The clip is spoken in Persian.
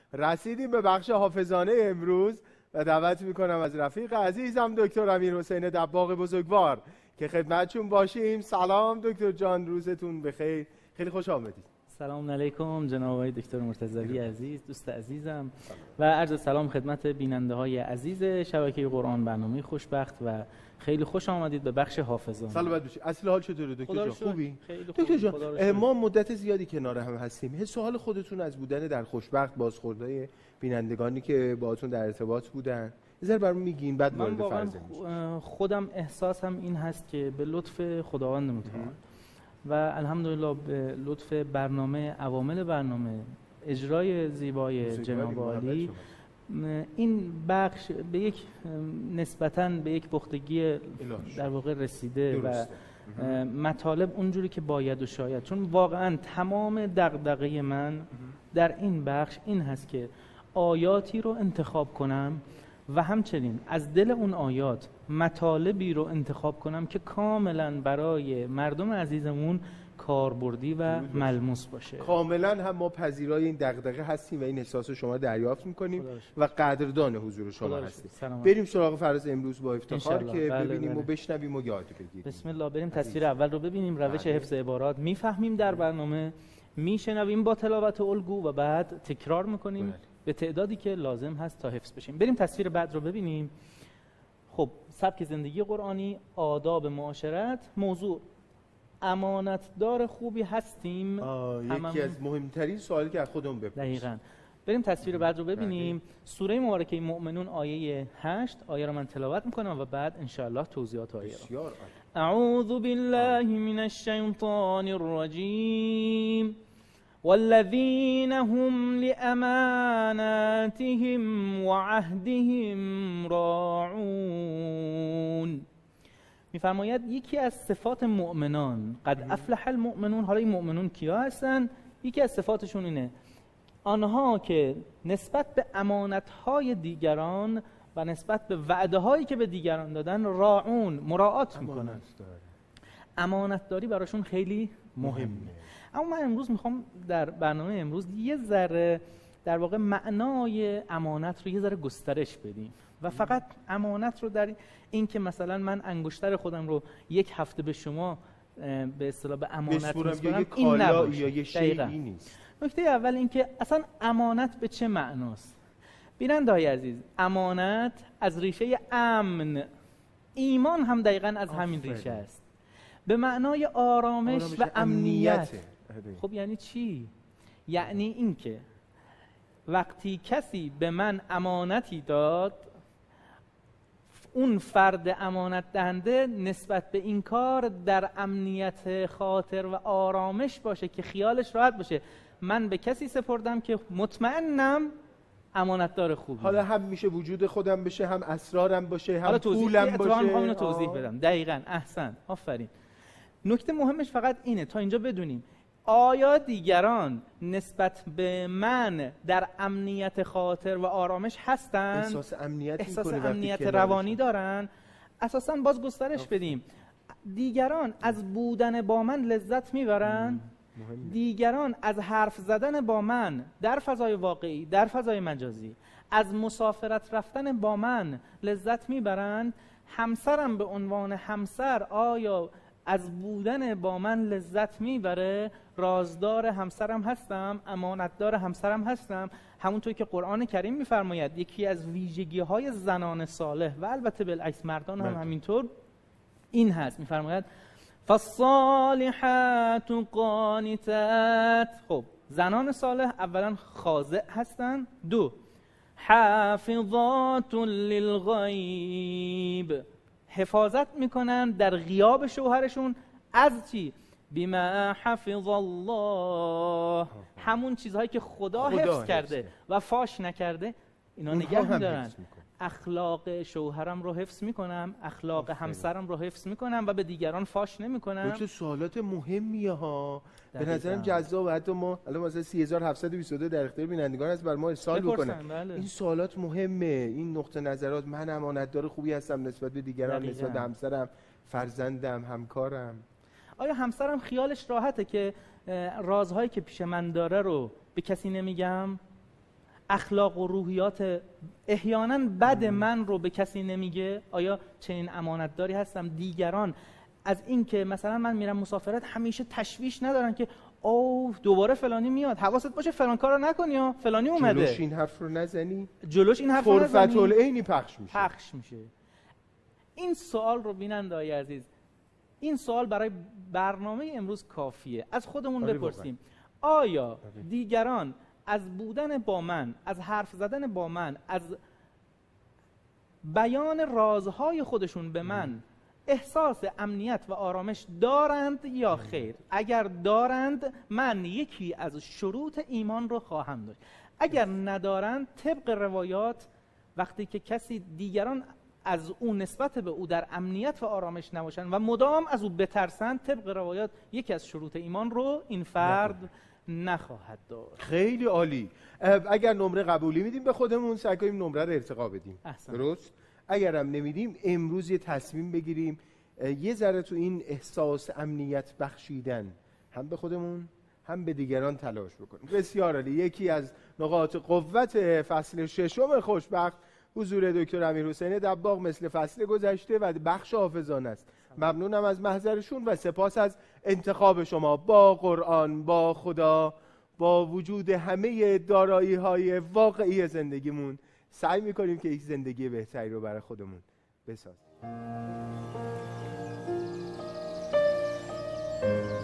رسیدیم به بخش حافظانه امروز و دعوت میکنم از رفیق عزیزم دکتر امیرحسین دباغ بزرگوار که خدمتشون باشیم. سلام دکتر جان، روزتون بخیر، خیلی خوش آمدید. سلام علیکم جناب آقای دکتر مرتضوی عزیز، دوست عزیزم، و عرض سلام خدمت بیننده های عزیز شبکه قرآن برنامه خوشبخت و خیلی خوش آمدید به بخش حافظان. سلامت باشید. اصل حال چطوره دکتر جان؟ خوبی؟ دکتر جان ما مدت زیادی کنار هم هستیم. حس و حال خودتون از بودن در خوشبخت، بازخوردهای بینندگانی که باهاتون در ارتباط بودن یه ذره برام میگین بعد وارد فرض میشیم. خودم احساسم این هست که به لطف خداوند متعال و الحمدلله به لطف برنامه، عوامل برنامه، اجرای زیبای جناب عالی، این بخش به یک نسبتاً به یک پختگی در واقع رسیده و مطالب اونجوری که باید و شاید، چون واقعاً تمام دغدغه من در این بخش این هست که آیاتی رو انتخاب کنم و همچنین از دل اون آیات مطالبی رو انتخاب کنم که کاملا برای مردم عزیزمون کاربردی و ملموس باشه. کاملا هم ما پذیرای این دغدغه هستیم و این احساس شما دریافت میکنیم و قدردان حضور شما هستیم. بریم سراغ فراز امروز با افتخار که ببینیم و بشنویم و یاد بگیریم. بسم الله. بریم تصویر اول رو ببینیم، روش حفظ عبارات میفهمیم در برنامه، میشنویم با تلاوت الگو و بعد تکرار میکنیم به تعدادی که لازم هست تا حفظ بشیم. بریم تصویر بعد رو ببینیم. خب، سبک زندگی قرآنی، آداب معاشرت، موضوع امانتدار خوبی هستیم. یکی از مهمترین سوالی که از خودمون بپرسیم. دقیقاً. بریم تصویر بعد رو ببینیم. سوره مبارکه مؤمنون آیه 8 آیه رو من تلاوت میکنم و بعد انشاءالله توضیحات آیه رو. اعوذ بالله من الشیطان الرجیم والذین هم لأماناتهم وعهدهم راعون. میفرماید یکی از صفات مؤمنان، قد افلح المؤمنون، حالا این مؤمنون کیا هستن؟ یکی از صفاتشون اینه آنها که نسبت به امانتهای دیگران و نسبت به وعده هایی که به دیگران دادن راعون، مراعات میکنن. امانتداری براشون خیلی مهمه. اما من امروز میخوام در برنامه امروز یه ذره در واقع معنای امانت رو یه ذره گسترش بدیم و فقط امانت رو در این که مثلا من انگشتر خودم رو یک هفته به شما به اصطلاح به امانت میسپارم، این نباشه. نیست. نکته اول این که اصلا امانت به چه معناست؟ بیننده‌های عزیز، امانت از ریشه امن، ایمان هم دقیقاً از همین ریشه است، به معنای آرامش و امنیت. خب یعنی چی؟ یعنی این که وقتی کسی به من امانتی داد، اون فرد امانت دهنده نسبت به این کار در امنیت خاطر و آرامش باشه که خیالش راحت باشه من به کسی سپردم که مطمئنم امانتدار خوبی. حالا هم میشه وجود خودم بشه، هم اسرارم باشه، هم پولم باشه. حالا میخوام اینو توضیح بدم. دقیقاً، احسن، آفرین. نکته مهمش فقط اینه تا اینجا بدونیم آیا دیگران نسبت به من در امنیت خاطر و آرامش هستن؟ احساس امنیت روانی دارن؟ اساساً باز گسترش بدیم. دیگران از بودن با من لذت میبرن؟ دیگران از حرف زدن با من در فضای واقعی، در فضای مجازی، از مسافرت رفتن با من لذت میبرند؟ همسرم به عنوان همسر آیا از بودن با من لذت میبره؟ رازدار همسرم هستم؟ امانتدار همسرم هستم؟ همونطور که قرآن کریم میفرماید یکی از ویژگی های زنان صالح و البته بالعکس مردان هم همینطور این هست، میفرماید فالصالحات قانتات. خب زنان صالح اولا خاضع هستن، دو حافظات للغیب، حفاظت میکنن در غیاب شوهرشون از چی؟ بما حفظ الله، همون چیزهایی که خدا حفظ کرده و فاش نکرده اینا نگه میدارن. اخلاق شوهرم رو حفظ میکنم، اخلاق همسرم رو حفظ میکنم و به دیگران فاش نمیکنم. چه سوالات مهمیه ها، به نظرم جذاب. حتی ما الان مثلا 3722 در اختیار بینندگان هست بر ما ارسال بکنن. این سوالات مهمه، این نقطه نظرات. من امانتدار خوبی هستم نسبت به دیگران، نسبت به همسرم، فرزندم، همکارم. آیا همسرم خیالش راحته که رازهایی که پیش من داره رو به کسی نمیگم؟ اخلاق و روحیات احیانا بد من رو به کسی نمیگه؟ آیا چنین امانتداری هستم؟ دیگران از این که مثلا من میرم مسافرت همیشه تشویش ندارن که اوه دوباره فلانی میاد، حواست باشه فلان کارو نکنی یا فلانی اومده، جلوش این حرف رو نزنی، جلوش این حرف رو نزنی، فرفت العینی پخش میشه. این سوال رو بیننده‌های عزیز، این سوال برای برنامه امروز کافیه. از خودمون بپرسیم آیا دیگران از بودن با من، از حرف زدن با من، از بیان رازهای خودشون به من احساس امنیت و آرامش دارند یا خیر؟ اگر دارند من یکی از شروط ایمان رو خواهم داشت. اگر ندارند طبق روایات وقتی که کسی دیگران از اون نسبت به او در امنیت و آرامش نباشند و مدام از او بترسند، طبق روایات یکی از شروط ایمان رو این فرد نخواهد داشت. خیلی عالی. اگر نمره قبولی میدیم به خودمون، سعی کنیم نمره رو ارتقا بدیم. درست؟ اگر هم نمیدیم امروز یه تصمیم بگیریم یه ذره تو این احساس امنیت بخشیدن هم به خودمون هم به دیگران تلاش بکنیم. بسیار عالی. یکی از نقاط قوت فصل ششم خوشبخت حضور دکتر امیرحسین دباغ مثل فصل گذشته و بخش حافظانه است. ممنونم از محضرشون و سپاس از انتخاب شما. با قرآن، با خدا، با وجود همه دارایی‌های واقعی زندگیمون سعی می‌کنیم که یک زندگی بهتری رو برای خودمون بسازیم.